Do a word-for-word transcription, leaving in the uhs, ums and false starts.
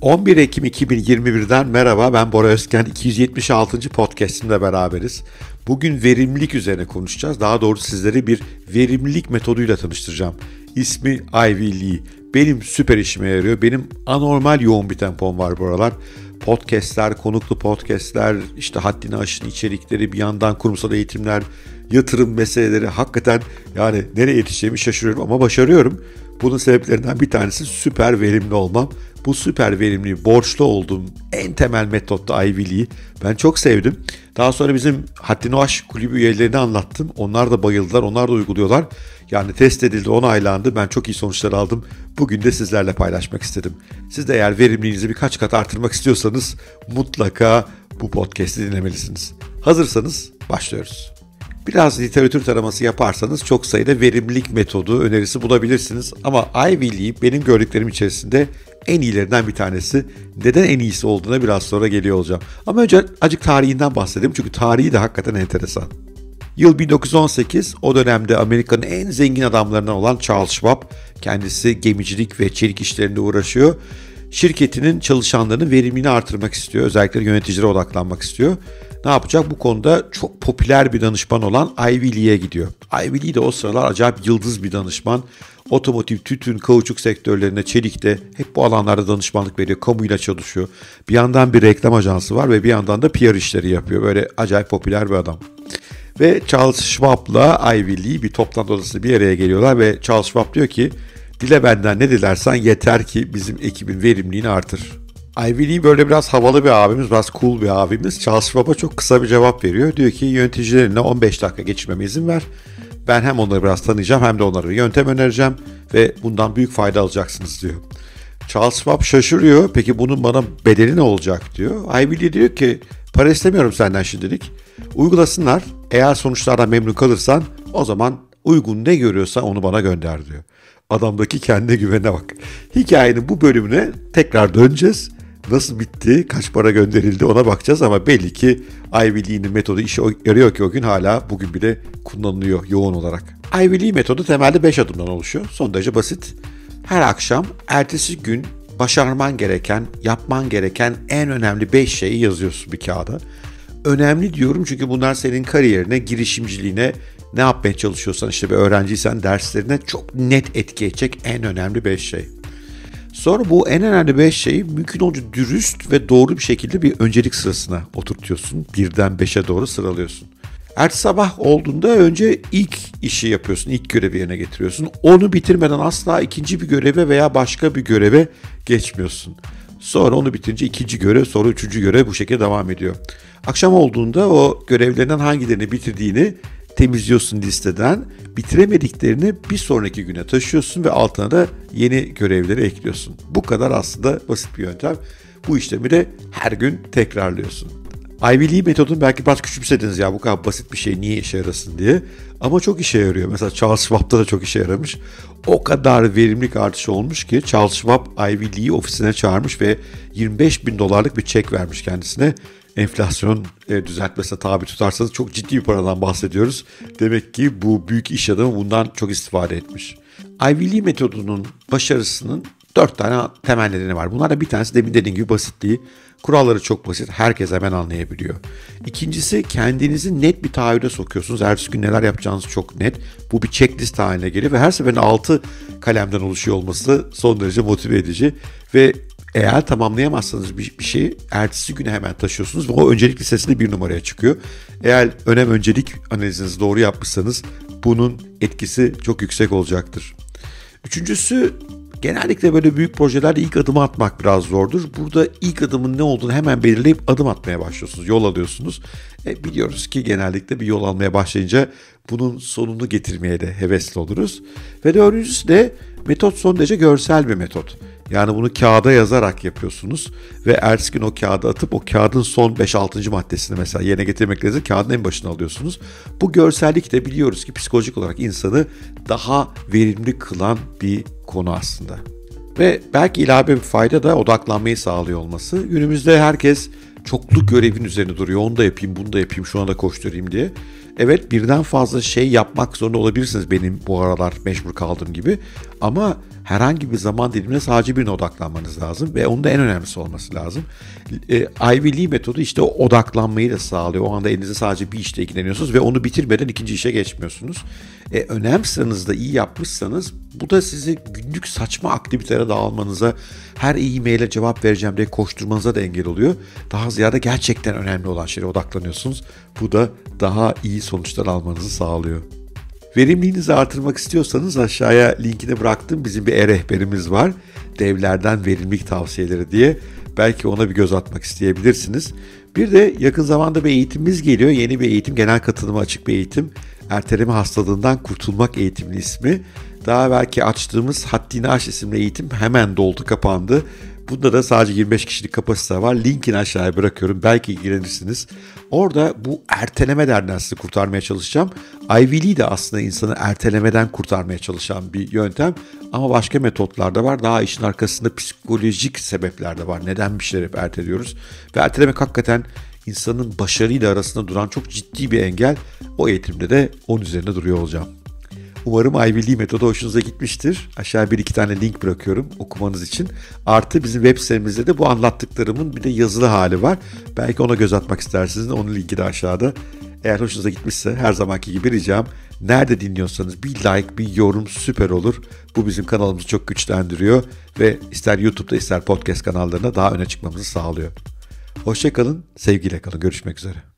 on bir Ekim iki bin yirmi bir'den merhaba, ben Bora Özken. iki yüz yetmiş altıncı podcast'imle beraberiz. Bugün verimlilik üzerine konuşacağız. Daha doğrusu sizleri bir verimlilik metoduyla tanıştıracağım. İsmi Ivy Lee. Benim süper işime yarıyor. Benim anormal yoğun bir tempom var bu aralar. Podcast'ler, konuklu podcast'ler, işte haddini aşın içerikleri, bir yandan kurumsal eğitimler, yatırım meseleleri. Hakikaten yani nereye yetişeceğimi şaşırıyorum ama başarıyorum. Bunun sebeplerinden bir tanesi süper verimli olmam. Bu süper verimli, borçlu olduğum en temel metot da Ivy Lee. Ben çok sevdim. Daha sonra bizim Haddini Aş kulübü üyelerine anlattım. Onlar da bayıldılar, onlar da uyguluyorlar. Yani test edildi, onaylandı. Ben çok iyi sonuçlar aldım. Bugün de sizlerle paylaşmak istedim. Siz de eğer verimliliğinizi birkaç kat artırmak istiyorsanız mutlaka bu podcast'i dinlemelisiniz. Hazırsanız başlıyoruz. Biraz literatür taraması yaparsanız çok sayıda verimlilik metodu önerisi bulabilirsiniz. Ama Ivy Lee benim gördüklerim içerisinde en iyilerinden bir tanesi. Neden en iyisi olduğuna biraz sonra geliyor olacağım. Ama önce azıcık tarihinden bahsedeyim çünkü tarihi de hakikaten enteresan. Yıl bin dokuz yüz on sekiz, o dönemde Amerika'nın en zengin adamlarından olan Charles Schwab, kendisi gemicilik ve çelik işlerinde uğraşıyor. Şirketinin çalışanlarının verimliliğini artırmak istiyor. Özellikle yöneticilere odaklanmak istiyor. Ne yapacak? Bu konuda çok popüler bir danışman olan Ivy Lee'ye gidiyor. Ivy Lee de o sıralar acayip yıldız bir danışman. Otomotiv, tütün, kauçuk sektörlerine, çelikte hep bu alanlarda danışmanlık veriyor. Kamuyla çalışıyor. Bir yandan bir reklam ajansı var ve bir yandan da P R işleri yapıyor. Böyle acayip popüler bir adam. Ve Charles Schwab'la Ivy Lee bir toplantı odasında bir araya geliyorlar ve Charles Schwab diyor ki, dile benden ne dilersen yeter ki bizim ekibin verimliliğini artır. Ivy Lee böyle biraz havalı bir abimiz, biraz cool bir abimiz. Charles Schwab'a çok kısa bir cevap veriyor. Diyor ki yöneticilerine on beş dakika geçirmeme izin ver. Ben hem onları biraz tanıyacağım hem de onlara bir yöntem önereceğim ve bundan büyük fayda alacaksınız diyor. Charles Schwab şaşırıyor. Peki bunun bana bedeli ne olacak diyor. Ivy Lee diyor ki para istemiyorum senden şimdilik. Uygulasınlar. Eğer sonuçlardan memnun kalırsan o zaman uygun ne görüyorsan onu bana gönder diyor. Adamdaki kendine güvenine bak. Hikayenin bu bölümüne tekrar döneceğiz. Nasıl bitti, kaç para gönderildi ona bakacağız ama belli ki Ivy Lee'nin metodu işe yarıyor ki o gün hala bugün bile kullanılıyor yoğun olarak. Ivy Lee metodu temelde beş adımdan oluşuyor. Son derece basit. Her akşam ertesi gün başarman gereken, yapman gereken en önemli beş şeyi yazıyorsun bir kağıda. Önemli diyorum çünkü bunlar senin kariyerine, girişimciliğine, ne yapmaya çalışıyorsan, işte bir öğrenciysen derslerine çok net etki edecek en önemli beş şey. Sonra bu en önemli beş şeyi mümkün olduğunca dürüst ve doğru bir şekilde bir öncelik sırasına oturtuyorsun. Birden beşe doğru sıralıyorsun. Ertesi sabah olduğunda önce ilk işi yapıyorsun, ilk görevi yerine getiriyorsun. Onu bitirmeden asla ikinci bir göreve veya başka bir göreve geçmiyorsun. Sonra onu bitince ikinci görev, sonra üçüncü görev bu şekilde devam ediyor. Akşam olduğunda o görevlerinden hangilerini bitirdiğini temizliyorsun listeden, bitiremediklerini bir sonraki güne taşıyorsun ve altına da yeni görevleri ekliyorsun. Bu kadar aslında basit bir yöntem. Bu işlemi de her gün tekrarlıyorsun. Ivy Lee metodunu belki biraz küçümsediniz ya bu kadar basit bir şey niye işe yarasın diye. Ama çok işe yarıyor. Mesela Charles Schwab'da da çok işe yaramış. O kadar verimlilik artışı olmuş ki Charles Schwab Ivy Lee'yi ofisine çağırmış ve yirmi beş bin dolarlık bir çek vermiş kendisine. Enflasyon e, düzeltmesine tabi tutarsanız çok ciddi bir paradan bahsediyoruz. Demek ki bu büyük iş adamı bundan çok istifade etmiş. Ivy Lee metodunun başarısının dört tane temel nedeni var. Bunlardan bir tanesi demin dediğim gibi basitliği. Kuralları çok basit. Herkes hemen anlayabiliyor. İkincisi kendinizi net bir taahhüde sokuyorsunuz. Ertesi gün neler yapacağınız çok net. Bu bir checklist haline geliyor ve her seferinde altı kalemden oluşuyor olması son derece motive edici. Ve eğer tamamlayamazsanız bir, bir şeyi ertesi güne hemen taşıyorsunuz ve o öncelik listesinde bir numaraya çıkıyor. Eğer önem öncelik analizinizi doğru yapmışsanız bunun etkisi çok yüksek olacaktır. Üçüncüsü genellikle böyle büyük projelerde ilk adımı atmak biraz zordur. Burada ilk adımın ne olduğunu hemen belirleyip adım atmaya başlıyorsunuz, yol alıyorsunuz. E, biliyoruz ki genellikle bir yol almaya başlayınca bunun sonunu getirmeye de hevesli oluruz. Ve dördüncüsü de metot son derece görsel bir metot. Yani bunu kağıda yazarak yapıyorsunuz ve ertesi gün o kağıda atıp o kağıdın son beş altıncı maddesini mesela yerine getirmek lazım. Kağıdın en başına alıyorsunuz. Bu görsellik de biliyoruz ki psikolojik olarak insanı daha verimli kılan bir konu aslında. Ve belki ilave bir fayda da odaklanmayı sağlıyor olması. Günümüzde herkes çoklu görevin üzerine duruyor. Onu da yapayım, bunu da yapayım, şuna da koşturayım diye. Evet, birden fazla şey yapmak zorunda olabilirsiniz benim bu aralar mecbur kaldığım gibi. Ama herhangi bir zaman dilimine sadece birine odaklanmanız lazım ve onun da en önemlisi olması lazım. E, Ivy Lee metodu işte o odaklanmayı da sağlıyor. O anda elinizde sadece bir işle ilgileniyorsunuz ve onu bitirmeden ikinci işe geçmiyorsunuz. E, önem sıranızda iyi yapmışsanız bu da sizi günlük saçma aktivitelere dağılmanıza, her e-maile cevap vereceğim diye koşturmanıza da engel oluyor. Daha ziyade gerçekten önemli olan şeye odaklanıyorsunuz. Bu da daha iyi sonuçlar almanızı sağlıyor. Verimliliğinizi artırmak istiyorsanız aşağıya linkini bıraktım. Bizim bir e-rehberimiz var. Devlerden verimlilik tavsiyeleri diye. Belki ona bir göz atmak isteyebilirsiniz. Bir de yakın zamanda bir eğitimimiz geliyor. Yeni bir eğitim, genel katılıma açık bir eğitim. Erteleme hastalığından kurtulmak eğitiminin ismi. Daha belki açtığımız Haddini Aş isimli eğitim hemen doldu, kapandı. Bunda da sadece yirmi beş kişilik kapasite var. Linkini aşağıya bırakıyorum. Belki ilgilenirsiniz. Orada bu erteleme derdinden sizi kurtarmaya çalışacağım. Ivy Lee de aslında insanı ertelemeden kurtarmaya çalışan bir yöntem. Ama başka metotlar da var. Daha işin arkasında psikolojik sebepler de var. Neden bir şeyleri hep erteliyoruz? Ve ertelemek hakikaten insanın başarıyla arasında duran çok ciddi bir engel. O eğitimde de onun üzerine duruyor olacağım. Umarım Ivy Lee metodu hoşunuza gitmiştir. Aşağıya bir iki tane link bırakıyorum okumanız için. Artı bizim web sitemizde de bu anlattıklarımın bir de yazılı hali var. Belki ona göz atmak isterseniz onun linki de aşağıda. Eğer hoşunuza gitmişse her zamanki gibi ricam, nerede dinliyorsanız bir like, bir yorum süper olur. Bu bizim kanalımızı çok güçlendiriyor ve ister YouTube'da ister podcast kanallarına daha öne çıkmamızı sağlıyor. Hoşça kalın, sevgiyle kalın. Görüşmek üzere.